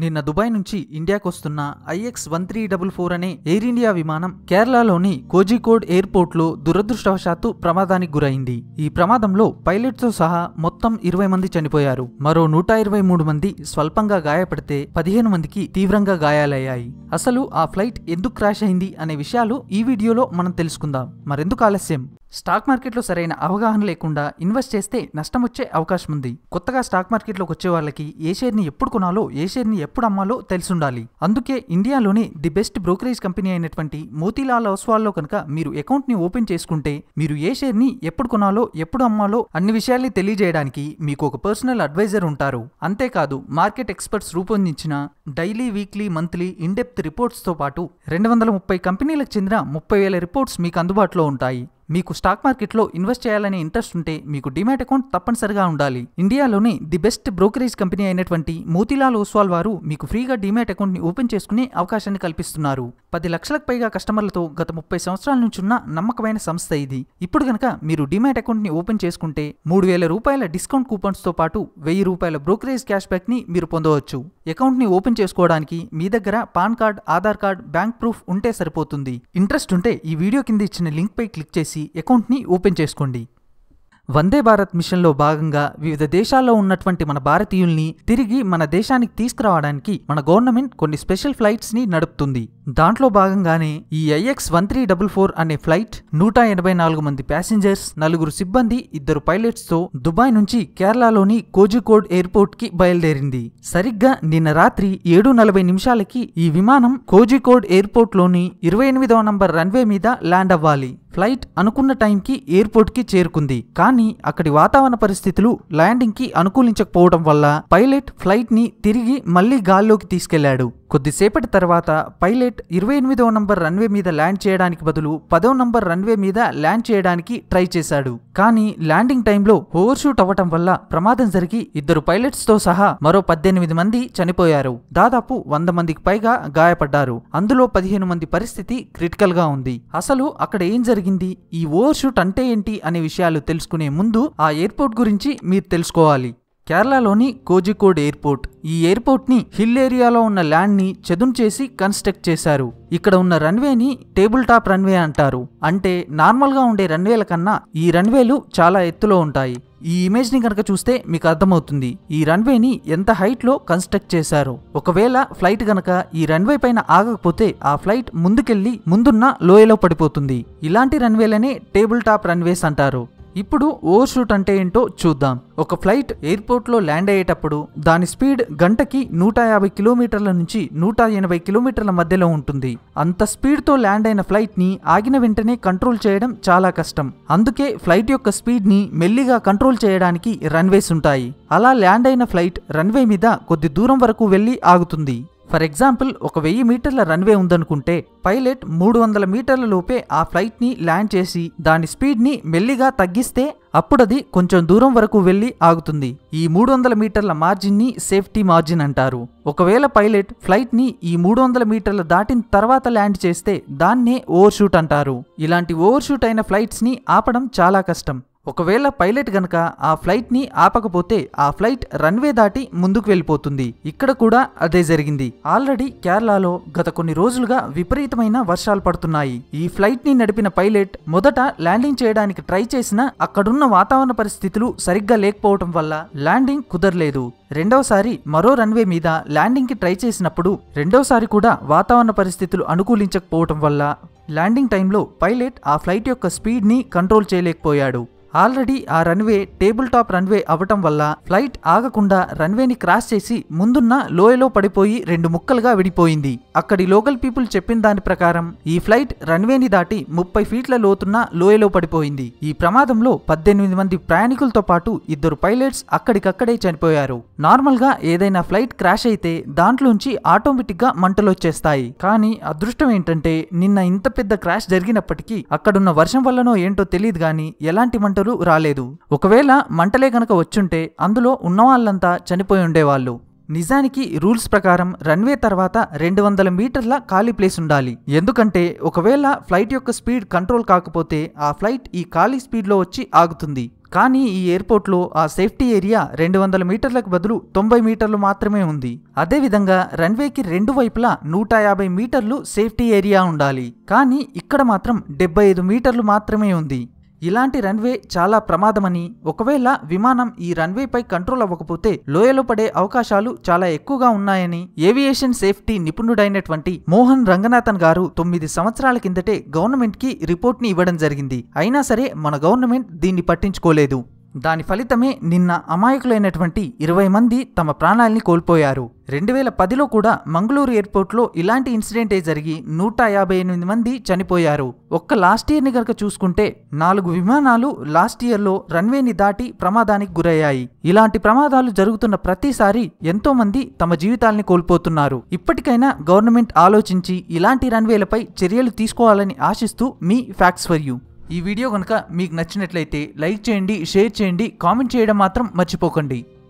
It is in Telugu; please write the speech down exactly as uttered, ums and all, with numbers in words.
నిన్న దుబాయ్ నుంచి ఇండియాకు వస్తున్న I X one three four four అనే ఎయిర్ ఇండియా విమానం కేరళలోని కోజికోడ్ ఎయిర్పోర్ట్లో దురదృష్టవశాత్తు ప్రమాదానికి గురైంది. ఈ ప్రమాదంలో పైలట్తో సహా మొత్తం ఇరవై మంది చనిపోయారు. మరో నూట ఇరవై మూడు మంది స్వల్పంగా గాయపడితే పదిహేను మందికి తీవ్రంగా గాయాలయ్యాయి. అసలు ఆ ఫ్లైట్ ఎందుకు క్రాష్ అయింది అనే విషయాలు ఈ వీడియోలో మనం తెలుసుకుందాం. మరెందుకు ఆలస్యం? స్టాక్ మార్కెట్లో సరైన అవగాహన లేకుండా ఇన్వెస్ట్ చేస్తే నష్టం వచ్చే అవకాశం ఉంది. కొత్తగా స్టాక్ మార్కెట్లోకి వచ్చే వాళ్ళకి ఏ షేర్ని ఎప్పుడు కొనాలో ఏ షేర్ని ఎప్పుడు అమ్మాలో తెలిసుండాలి. అందుకే ఇండియాలోనే ది బెస్ట్ బ్రోకరేజ్ కంపెనీ అయినటువంటి మోతీలాల్ ఓస్వాల్లో కనుక మీరు అకౌంట్ని ఓపెన్ చేసుకుంటే మీరు ఏ షేర్ని ఎప్పుడు కొనాలో ఎప్పుడు అమ్మాలో అన్ని విషయాల్ని తెలియజేయడానికి మీకు ఒక పర్సనల్ అడ్వైజర్ ఉంటారు. అంతేకాదు మార్కెట్ ఎక్స్పర్ట్స్ రూపొందించిన డైలీ, వీక్లీ, మంత్లీ ఇన్డెప్త్ రిపోర్ట్స్తో పాటు రెండు వందల ముప్పై కంపెనీలకు చెందిన ముప్పై వేల రిపోర్ట్స్ మీకు అందుబాటులో ఉంటాయి. మీకు స్టాక్ మార్కెట్లో ఇన్వెస్ట్ చేయాలనే ఇంట్రెస్ట్ ఉంటే మీకు డిమాట్ అకౌంట్ తప్పనిసరిగా ఉండాలి. ఇండియాలోని ది బెస్ట్ బ్రోకరేజ్ కంపెనీ అయినటువంటి మోతీలాల్ ఓస్వాల్ వారు మీకు ఫ్రీగా డిమాట్ అకౌంట్ ని ఓపెన్ చేసుకునే అవకాశాన్ని కల్పిస్తున్నారు. పది లక్షలకు పైగా కస్టమర్లతో గత ముప్పై సంవత్సరాల నుంచి ఉన్న నమ్మకమైన సంస్థ ఇది. ఇప్పుడు కనుక మీరు డిమాట్ అకౌంట్ ని ఓపెన్ చేసుకుంటే మూడు వేల రూపాయల డిస్కౌంట్ కూపన్స్ తో పాటు వెయ్యి రూపాయల బ్రోకరేజ్ క్యాష్ బ్యాక్ ని మీరు పొందవచ్చు. అకౌంట్ ని ఓపెన్ చేసుకోవడానికి మీ దగ్గర PAN card, Aadhaar card, bank proof ఉంటే సరిపోతుంది. ఇంట్రెస్ట్ ఉంటే ఈ వీడియో కింద ఇచ్చిన లింక్ పై క్లిక్ చేసి అకౌంట్ ని ఓపెన్ చేసుకోండి. వందే భారత్ మిషన్లో భాగంగా వివిధ దేశాల్లో ఉన్నటువంటి మన భారతీయుల్ని తిరిగి మన దేశానికి తీసుకురావడానికి మన గవర్నమెంట్ కొన్ని స్పెషల్ ఫ్లైట్స్ ని నడుపుతుంది. దాంట్లో భాగంగానే ఈ I X one three four four అనే ఫ్లైట్ నూట ఎనభై నాలుగు మంది ప్యాసింజర్స్, నలుగురు సిబ్బంది, ఇద్దరు పైలట్స్ తో దుబాయ్ నుంచి కేరళలోని కోజికోడ్ ఎయిర్పోర్ట్ కి బయలుదేరింది. సరిగ్గా నిన్న రాత్రి ఏడు నలభై నిమిషాలకి ఈ విమానం కోజికోడ్ ఎయిర్పోర్ట్ లోని ఇరవై ఎనిమిదవ నంబర్ రన్వే మీద ల్యాండ్ అవ్వాలి. ఫ్లైట్ అనుకున్న టైంకి ఎయిర్పోర్ట్ కి చేరుకుంది. కానీ అక్కడి వాతావరణ పరిస్థితులు ల్యాండింగ్ కి అనుకూలించకపోవడం వల్ల పైలట్ ఫ్లైట్ ని తిరిగి మళ్లీ గాల్లోకి తీసుకెళ్లాడు. కొద్దిసేపటి తర్వాత పైలట్ ఇరవై ఎనిమిదవ నంబర్ రన్వే మీద ల్యాండ్ చేయడానికి బదులు పదవ నంబర్ రన్వే మీద ల్యాండ్ చేయడానికి ట్రై చేశాడు. కానీ ల్యాండింగ్ టైంలో ఓవర్షూట్ అవ్వటం వల్ల ప్రమాదం జరిగి ఇద్దరు పైలట్స్ తో సహా మరో పద్దెనిమిది మంది చనిపోయారు. దాదాపు వంద మందికి పైగా గాయపడ్డారు. అందులో పదిహేను మంది పరిస్థితి క్రిటికల్ గా ఉంది. అసలు అక్కడ ఏం జరిగింది, ఈ ఓవర్షూట్ అంటే ఏంటి అనే విషయాలు తెలుసుకునే ముందు ఆ ఎయిర్పోర్ట్ గురించి మీరు తెలుసుకోవాలి. కేరళలోని కోజికోడ్ ఎయిర్పోర్ట్. ఈ ఎయిర్పోర్ట్ ని హిల్ ఏరియాలో ఉన్న ల్యాండ్ ని చదును చేసి కన్స్ట్రక్ట్ చేశారు. ఇక్కడ ఉన్న రన్వేని టేబుల్ టాప్ రన్వే అంటారు. అంటే నార్మల్ గా ఉండే రన్వేల కన్నా ఈ రన్వేలు చాలా ఎత్తులో ఉంటాయి. ఈ ఇమేజ్ ని కనుక చూస్తే మీకు అర్థమవుతుంది ఈ రన్వేని ఎంత హైట్ లో కన్స్ట్రక్ట్ చేశారు. ఒకవేళ ఫ్లైట్ గనక ఈ రన్వే పైన ఆగకపోతే ఆ ఫ్లైట్ ముందుకెళ్లి ముందున్న లోయలో పడిపోతుంది. ఇలాంటి రన్వేలనే టేబుల్ టాప్ రన్వేస్ అంటారు. ఇప్పుడు ఓవర్షూట్ అంటే ఏంటో చూద్దాం. ఒక ఫ్లైట్ ఎయిర్పోర్ట్ లో ల్యాండ్ అయ్యేటప్పుడు దాని స్పీడ్ గంటకి నూట యాభై కిలోమీటర్ల నుంచి నూట ఎనభై కిలోమీటర్ల మధ్యలో ఉంటుంది. అంత స్పీడ్ తో ల్యాండ్ అయిన ఫ్లైట్ ని ఆగిన వెంటనే కంట్రోల్ చేయడం చాలా కష్టం. అందుకే ఫ్లైట్ యొక్క స్పీడ్ ని మెల్లిగా కంట్రోల్ చేయడానికి రన్వేస్ ఉంటాయి. అలా ల్యాండ్ అయిన ఫ్లైట్ రన్వే మీద కొద్ది దూరం వరకు వెళ్లి ఆగుతుంది. ఫర్ ఎగ్జాంపుల్ ఒక వెయ్యి మీటర్ల రన్వే ఉందనుకుంటే పైలట్ మూడు వందల మీటర్ల లోపే ఆ ఫ్లైట్ ని ల్యాండ్ చేసి దాని స్పీడ్ ని మెల్లిగా తగ్గిస్తే అప్పుడది కొంచెం దూరం వరకు వెళ్లి ఆగుతుంది. ఈ మూడు వందల మీటర్ల మార్జిన్ ని సేఫ్టీ మార్జిన్ అంటారు. ఒకవేళ పైలట్ ఫ్లైట్ ని ఈ మూడు వందల మీటర్లు దాటిన తర్వాత ల్యాండ్ చేస్తే దాన్నే ఓవర్షూట్ అంటారు. ఇలాంటి ఓవర్షూట్ అయిన ఫ్లైట్స్ ని ఆపడం చాలా కష్టం. ఒకవేళ పైలట్ గనక ఆ ఫ్లైట్ ని ఆపకపోతే ఆ ఫ్లైట్ రన్వే దాటి ముందుకు వెళ్ళిపోతుంది. ఇక్కడ కూడా అదే జరిగింది. ఆల్రెడీ కేరళలో గత కొన్ని రోజులుగా విపరీతమైన వర్షాలు పడుతున్నాయి. ఈ ఫ్లైట్ ని నడిపిన పైలట్ మొదట ల్యాండింగ్ చేయడానికి ట్రై చేసినా అక్కడున్న వాతావరణ పరిస్థితులు సరిగ్గా లేకపోవడం వల్ల ల్యాండింగ్ కుదరలేదు. రెండవసారి మరో రన్వే మీద ల్యాండింగ్ కి ట్రై చేసినప్పుడు రెండోసారి కూడా వాతావరణ పరిస్థితులు అనుకూలించకపోవడం వల్ల ల్యాండింగ్ టైంలో పైలట్ ఆ ఫ్లైట్ యొక్క స్పీడ్ ని కంట్రోల్ చేయలేకపోయాడు. ఆల్రెడీ ఆ రన్వే టేబుల్ టాప్ రన్వే అవ్వటం వల్ల ఫ్లైట్ ఆగకుండా రన్వేని క్రాస్ చేసి ముందున్న లోయలో పడిపోయి రెండు ముక్కలుగా విడిపోయింది. అక్కడి లోకల్ పీపుల్ చెప్పిన దాని ప్రకారం ఈ ఫ్లైట్ రన్వేని దాటి ముప్పై ఫీట్ల లోతున్న లోయలో పడిపోయింది. ఈ ప్రమాదంలో పద్దెనిమిది మంది ప్రయాణికులతో పాటు ఇద్దరు పైలట్స్ అక్కడికక్కడే చనిపోయారు. నార్మల్ గా ఏదైనా ఫ్లైట్ క్రాష్ అయితే దాంట్లోంచి ఆటోమేటిక్ గా మంటలు వచ్చేస్తాయి. కానీ అదృష్టం ఏంటంటే నిన్న ఇంత పెద్ద క్రాష్ జరిగినప్పటికీ అక్కడున్న వర్షం వల్లనో ఏంటో తెలియదు గానీ ఎలాంటి మంటలు రాలేదు. ఒకవేళ మంటలే గనక వచ్చుంటే అందులో ఉన్న వాళ్ళంతా చనిపోయి ఉండేవాళ్ళు. నిజానికి రూల్స్ ప్రకారం రన్వే తర్వాత రెండు వందల మీటర్ల ఖాళీ ప్లేస్ ఉండాలి. ఎందుకంటే ఒకవేళ ఫ్లైట్ యొక్క స్పీడ్ కంట్రోల్ కాకపోతే ఆ ఫ్లైట్ ఈ ఖాళీ స్పీడ్లో వచ్చి ఆగుతుంది. కానీ ఈ ఎయిర్పోర్ట్లో ఆ సేఫ్టీ ఏరియా రెండు వందల మీటర్లకు బదులు తొంభై మీటర్లు మాత్రమే ఉంది. అదేవిధంగా రన్వేకి రెండు వైపులా నూట యాభై మీటర్లు సేఫ్టీ ఏరియా ఉండాలి. కానీ ఇక్కడ మాత్రం డెబ్బై ఐదు మీటర్లు మాత్రమే ఉంది. ఇలాంటి రన్వే చాలా ప్రమాదమని, ఒకవేళ విమానం ఈ రన్వేపై కంట్రోల్ అవ్వకపోతే లోయలో పడే అవకాశాలు చాలా ఎక్కువగా ఉన్నాయని ఏవియేషన్ సేఫ్టీ నిపుణుడైనటువంటి మోహన్ రంగనాథన్ గారు తొమ్మిది సంవత్సరాల కిందటే గవర్నమెంట్ కి రిపోర్ట్ ని ఇవ్వడం జరిగింది. అయినా సరే మన గవర్నమెంట్ దీన్ని పట్టించుకోలేదు. దాని ఫలితమే నిన్న అమాయకులైనటువంటి ఇరవై మంది తమ ప్రాణాల్ని కోల్పోయారు. రెండు వేల పదిలో కూడా మంగళూరు ఎయిర్పోర్ట్లో ఇలాంటి ఇన్సిడెంటే జరిగి నూట యాభై ఎనిమిది మంది చనిపోయారు. ఒక్క లాస్ట్ ఇయర్ని కనుక చూసుకుంటే నాలుగు విమానాలు లాస్ట్ ఇయర్లో రన్వేని దాటి ప్రమాదానికి గురయ్యాయి. ఇలాంటి ప్రమాదాలు జరుగుతున్న ప్రతిసారి ఎంతో మంది తమ జీవితాల్ని కోల్పోతున్నారు. ఇప్పటికైనా గవర్నమెంట్ ఆలోచించి ఇలాంటి రన్వేలపై చర్యలు తీసుకోవాలని ఆశిస్తూ మీ ఫ్యాక్ట్స్ ఫర్ యూ. ఈ వీడియో కనుక మీకు నచ్చినట్లయితే లైక్ చేయండి, షేర్ చేయండి, కామెంట్ చేయడం మాత్రం మర్చిపోకండి.